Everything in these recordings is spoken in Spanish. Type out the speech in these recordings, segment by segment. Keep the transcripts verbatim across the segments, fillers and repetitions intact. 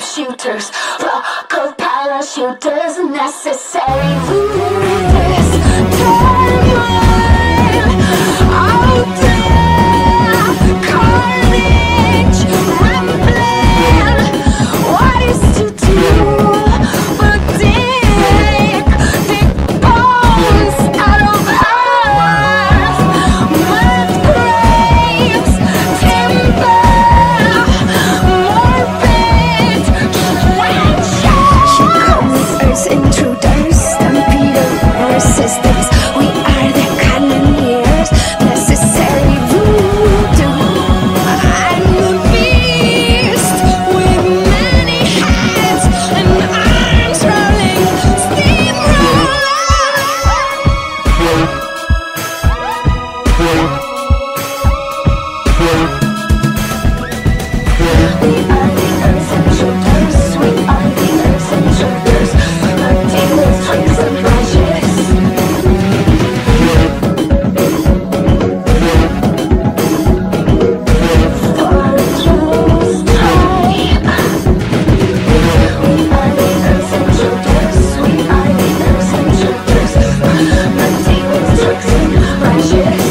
sharpshooters, local parachuters, necessary rulers. Turmoil, out there, carnage, rambling. What is to do but dig, dig bones out of earth, mud graves, timber, morbid trenches. She comes, Earth's intruders, stampede resistance. We are the cannoneers, necessary voodoo. I'm the beast with many heads and arms rolling steamroller. We are the Earth's intruders. We are the Earth's intruders. Our dealers, tricks and flashes. For our trolls tribe. We are the Earth's intruders. We are the Earth's intruders. Our dealers, tricks and flashes.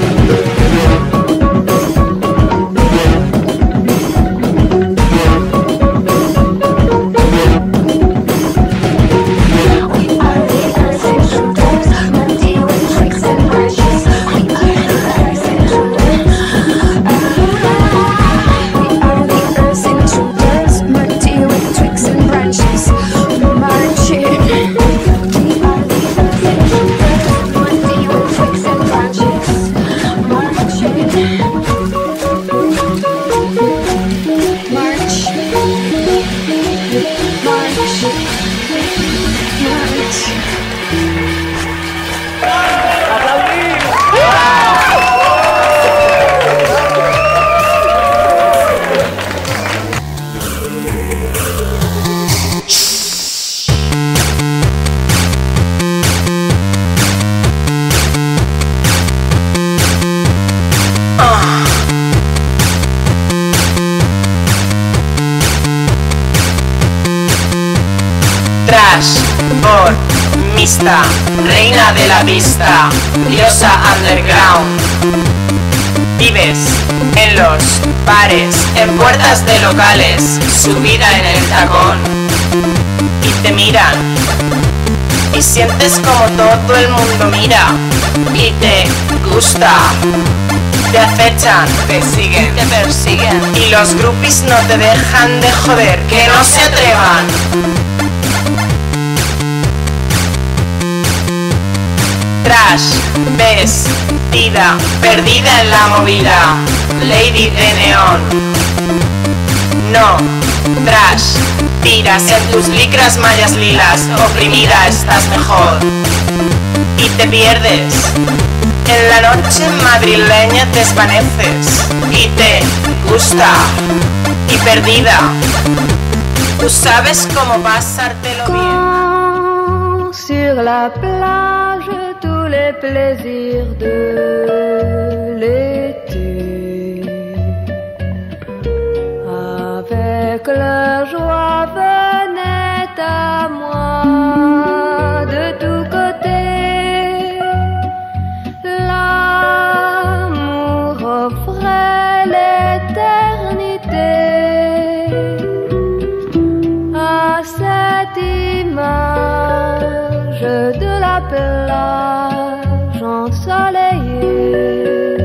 We are the Earth's intruders, muddy with tricks and brushes. We are the Earth's intruders. We are the Earth's intruders, muddy with tricks and branches. Marching. We are the Earth's intruders, muddy with tricks and branches. Marching. March. March. March. Trash, por, mista, reina de la vista, diosa underground. Vives en los bares, en puertas de locales, subida en el tacón. Y te miran, y sientes como todo el mundo mira, y te gusta. Te acechan, te siguen, te persiguen, y los groupies no te dejan de joder, que no se atrevan. Trash, vestida, perdida en la movida, lady de neón. No, trash, tiras en tus licras mallas lilas, oprimida estás mejor. Y te pierdes, en la noche madrileña te desvaneces, y te gusta, y perdida, tú sabes cómo pasártelo bien. Sur la plage, tous les plaisirs de l'été, avec leur joie venait à moi de tous côtés. L'amour offrait l'éternité à cette image de la plage ensoleillée.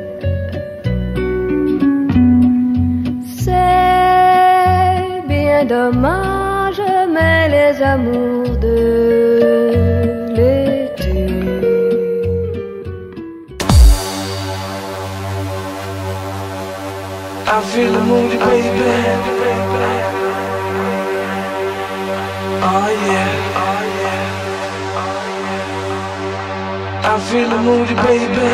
C'est bien dommage, mais les amours de l'été. I feel the moody baby. Oh yeah. I feel the moody baby.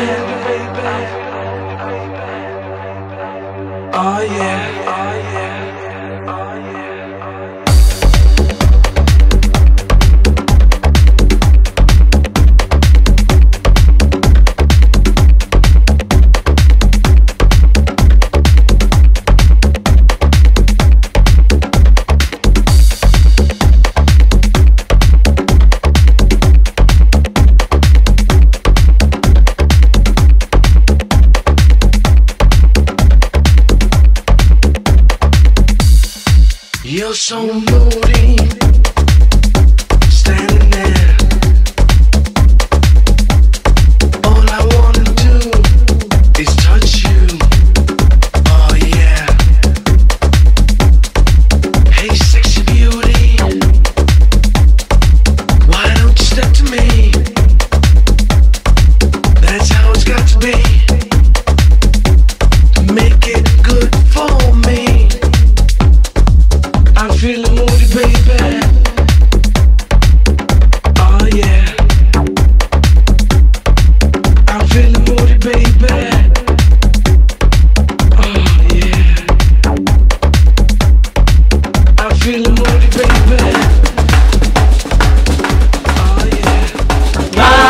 Oh yeah. Oh yeah. Oh yeah. so moody, standing there. All I wanna do is touch you. Oh yeah. Hey, sexy beauty, why don't you step to me? That's how it's got to be. Make it good for me. I'm feeling moody, baby. Oh yeah. I'm feeling moody, baby. Oh yeah. I'm feeling moody, baby. Oh yeah.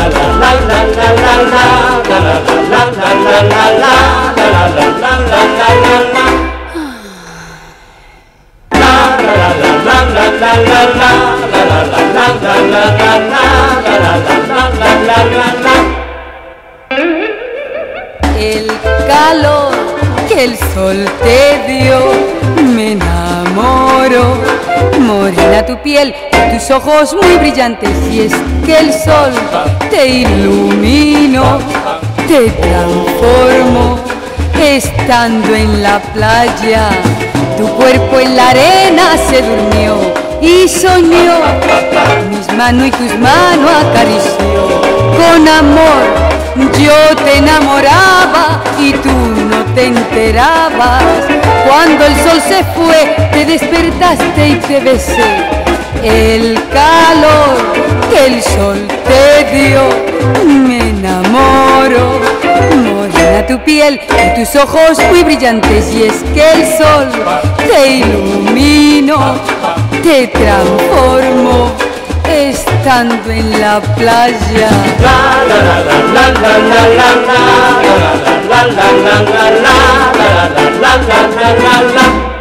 El calor que el sol te dio, me enamoro. Morena tu piel y tus ojos muy brillantes, y es que el sol te iluminó, te transformó. Estando en la playa, tu cuerpo en la arena se durmió y soñó. Mis manos y tus manos acarició. Con amor yo te enamoraba y tú no te enterabas. Cuando el sol se fue, te despertaste y te besé. El calor que el sol te dio, me enamoro. Morena tu piel y tus ojos muy brillantes, y es que el sol te iluminó, te transformó. Estando en la playa. La